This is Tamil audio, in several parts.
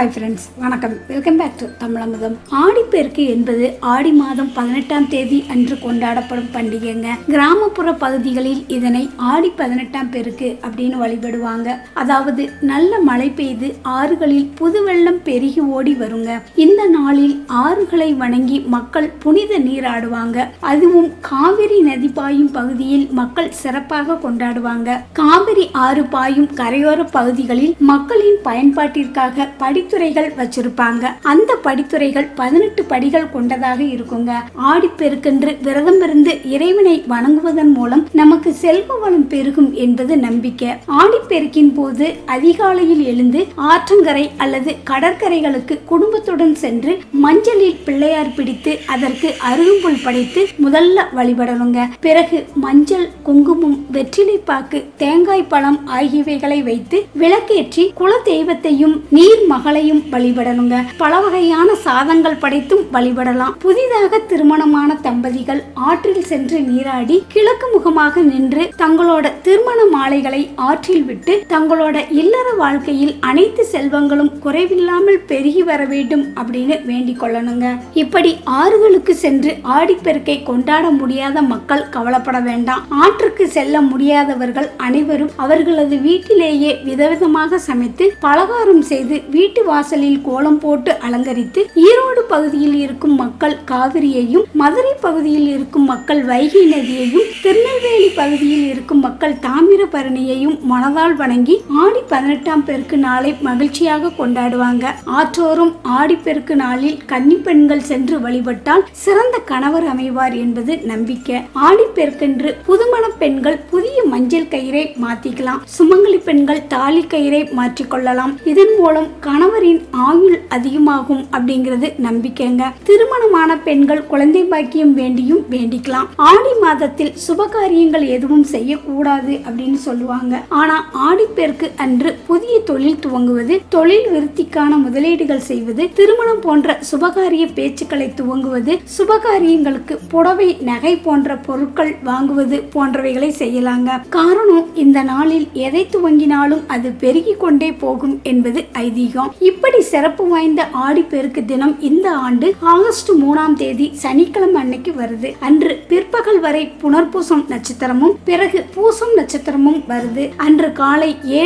ஹாய் ஃப்ரெண்ட்ஸ், வணக்கம். Welcome back to Tamilamudham. Aadiperukku என்பது ஆடி மாதம் 18ஆம் தேதி அன்று கொண்டாடப்படும் பண்டிகைங்க. கிராமப்புற பகுதிகளில் இதனை ஆடி 18ஆம் பெருக்கு அப்படின்னு வழிபடுவாங்க. அதாவது நல்ல மழை பெய்து ஆறுகளில் புது வெள்ளம் பெருகி ஓடி வருங்க. இந்த நாளில் ஆறுகளை வணங்கி மக்கள் புனித நீராடுவாங்க. அதுவும் காவிரி நதி பாயும் பகுதியில் மக்கள் சிறப்பாக கொண்டாடுவாங்க. காவிரி ஆறு பாயும் கரையோர பகுதிகளில் மக்களின் பயன்பாட்டிற்காக படித்துறைகள் வச்சிருப்பாங்க. அந்த படித்துறைகள் 18 படிகள் கொண்டதாக இருக்குங்க. ஆடிப்பெருக்கென்று விரதம் இருந்து இறைவனை வணங்குவதன் மூலம் நமக்கு செல்வ வளம் பெருகும் என்பது நம்பிக்கை. ஆடிப்பெருக்கின் போது அதிகாலையில் எழுந்து ஆற்றங்கரை அல்லது கடற்கரைகளுக்கு குடும்பத்துடன் சென்று மஞ்சளில் பிள்ளையார் பிடித்து அதற்கு அருகம்புல் படைத்து முதல்ல வழிபடணுங்க. பிறகு மஞ்சள், குங்குமம், வெற்றிலை பாக்கு, தேங்காய் பழம் ஆகியவைகளை வைத்து விளக்கேற்றி குல தெய்வத்தையும் நீர் மகளையும் வழிபடணுங்க. பல வகையான சாதங்கள் படைத்தும் வழிபடலாம். புதிதாக திருமணமான தம்பதிகள் ஆற்றில் சென்று நீராடி கிழக்கு முகமாக நின்று தங்களோட திருமண மாலைகளை ஆற்றில் விட்டு தங்களோட இல்லற வாழ்க்கையில் அனைத்து செல்வங்களும் குறைவில்லாமல் பெருகி வர வேண்டும் அப்படின்னு வேண்டிக் கொள்ளணுங்க. இப்படி ஆறுகளுக்கு சென்று ஆடிப்பெருக்கை கொண்டாட முடியாத மக்கள் கவலைப்பட வேண்டாம். ஆற்றுக்கு செல்ல முடியாதவர்கள் அனைவரும் அவர்களது வீட்டிலேயே விதவிதமாக சமைத்து பலகாரம் செய்து வீட்டு வாசலில் கோலம் போட்டு அலங்கரித்து ஈரோடு பகுதியில் இருக்கும் மக்கள் காவிரியையும், மதுரை பகுதியில் இருக்கும் மக்கள் வைகை நதியையும், திருநெல்வேலி பகுதியில் இருக்கும் மக்கள் தாமிரபரணியையும் மனதால் வணங்கி ஆடி 18ஆம் பெருக்கு நாளை மகிழ்ச்சியாக கொண்டாடுவாங்க. ஆற்றோரும் ஆடிப்பெருக்கு நாளில் கன்னி பெண்கள் சென்று வழிபட்டால் சிறந்த கணவர் அமைவார் என்பது நம்பிக்கை. ஆடிப்பெருக்கென்று புதுமண பெண்கள் புதிய மஞ்சள் கயிறை மாத்திக்கலாம். சுமங்கலி பெண்கள் தாலி கயிறை மாற்றிக்கொள்ளலாம். இதன் மூலம் கணவரின் ஆயுள் அதிகமாகும் அப்படிங்கிறது நம்பிக்கைங்க. திருமணமான பெண்கள் குழந்தை பாக்கியம் வேண்டியும் வேண்டிக்கலாம். ஆடி மாதத்தில் சுபகாரியங்கள் எதுவும் செய்யக்கூடாது அப்படின்னு சொல்லுவாங்க. ஆனா ஆடிப்பெருக்கு அன்று புதிய தொழில் துவங்குவது, தொழில் விருத்திக்கான முதலீடுகள் செய்வது, திருமணம் போன்ற சுபகாரிய பேச்சுக்களை துவங்குவது, சுபகாரியங்களுக்கு புடவை, நகை போன்ற பொருட்கள் வாங்குவது போன்றவைகளை செய்யலாங்க. காரணம், இந்த நாளில் எதை துவங்கினாலும் அது பெருகி கொண்டே போகும் என்பது ஐதீகம். இப்படி சிறப்பு வாய்ந்த ஆடிப்பெருக்கு தினம் இந்த ஆண்டு ஆகஸ்ட் 3ஆம் தேதி சனிக்கிழமை அன்னைக்கு வருது. அன்று பிற்பகல் வரை புனர்பூசம் நட்சத்திரமும் பிறகு பூசம் நட்சத்திரமும் வருது. அன்று காலை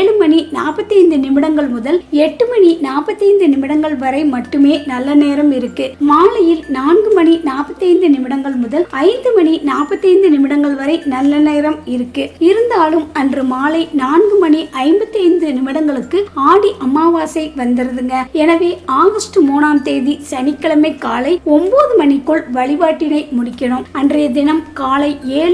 7:45 முதல் 8:45 வரை மட்டுமே நல்ல நேரம் இருக்கு. மாலையில் 4:45 முதல் 5:45 வரை நல்ல நேரம் இருக்கு. இருந்தாலும் அன்று மாலை 4:55 ஆடி அமாவாசை வந்துருதுங்க. எனவே ஆகஸ்ட் 3ஆம் தேதி சனிக்கிழமை காலை 9 மணிக்குள் வழிபாட்டினை முடிக்கணும். அன்றைய தினம் காலை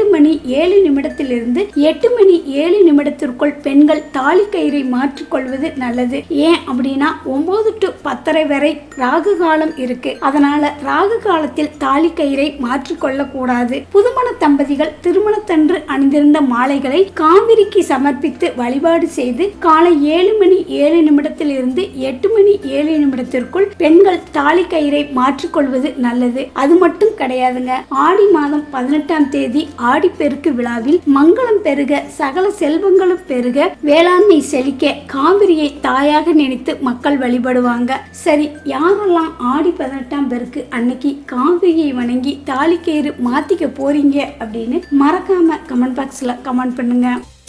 7:07 8:07 பெண்கள் தாலி கயிறை மாற்றிக்கொள்வது நல்லது. ஏன் அப்படின்னா 9 to 10:30 வரை ராகு காலம் இருக்கு. அதனால ராகு காலத்தில் தாலி கயிறை மாற்றிக்கொள்ள கூடாது. புதுமண தம்பதிகள் திருமணத்தன்று அணிந்திருந்த மாலைகளை காவிரிக்கு சமர்ப்பித்து வழிபாடு செய்து காலை 7:07 8:07 பெண்கள் தாலி கயிறை மாற்றிக்கொள்வது நல்லது. அது மட்டும் கிடையாதுங்க. ஆடி மாதம் 18ஆம் தேதி ஆடிப்பெருக்கு விழாவில் மங்களம் பெருக, சகல செல்வங்களும் பெருக, வேளாண்மை செழிக்க காவிரியை தாயாக நினைத்து மக்கள் வழிபடுவாங்க. சரி, யாரெல்லாம் ஆடி 18ஆம் பெருக்கு அன்னைக்கு காவிரியை வணங்கி தாலி கயிறு மாத்திக்க போறீங்க அப்படின்னு மறக்காம கமெண்ட் பாக்ஸ்ல கமெண்ட் பண்ணுங்க.